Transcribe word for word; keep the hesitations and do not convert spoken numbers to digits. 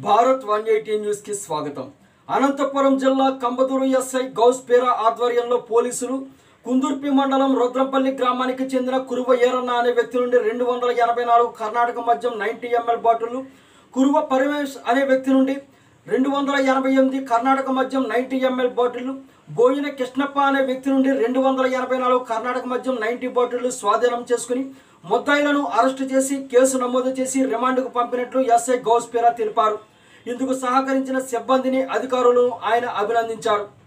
Bharat one eighty news కి స్వాగతం. అనంతపురం జిల్లా కంబదూరు ఎస్ఐ గౌస్పేరా ఆధ్వర్యంలో పోలీసులు కుందుర్పి మండలం రుద్రంపల్లి గ్రామానికి చెందిన కురువ ఏరన్న అనే వ్యక్తి నుండి రెండు వందల ఎనభై నాలుగు కర్ణాటక మద్యం నైంటీ ఎంఎల్ బాటిళ్లు, కురువ పరమేష్ అనే వ్యక్తి నుండి రెండు వందల ఎనభై ఎనిమిది కర్ణాటక మద్యం నైంటీ ఎంఎల్ బాటిళ్లు, బోయిన కృష్ణప్ప అనే వ్యక్తి నుండి రెండు వందల ఎనభై నాలుగు కర్ణాటక మద్యం నైంటీ బాటిళ్లు స్వాధీనం చేసుకుని ముద్దాయిలను అరెస్టు చేసి కేసు నమోదు చేసి రిమాండ్కు పంపినట్లు ఎస్ఐ గౌస్పేరా తెలిపారు. ఇందుకు సహకరించిన సిబ్బందిని, అధికారులను ఆయన అభినందించారు.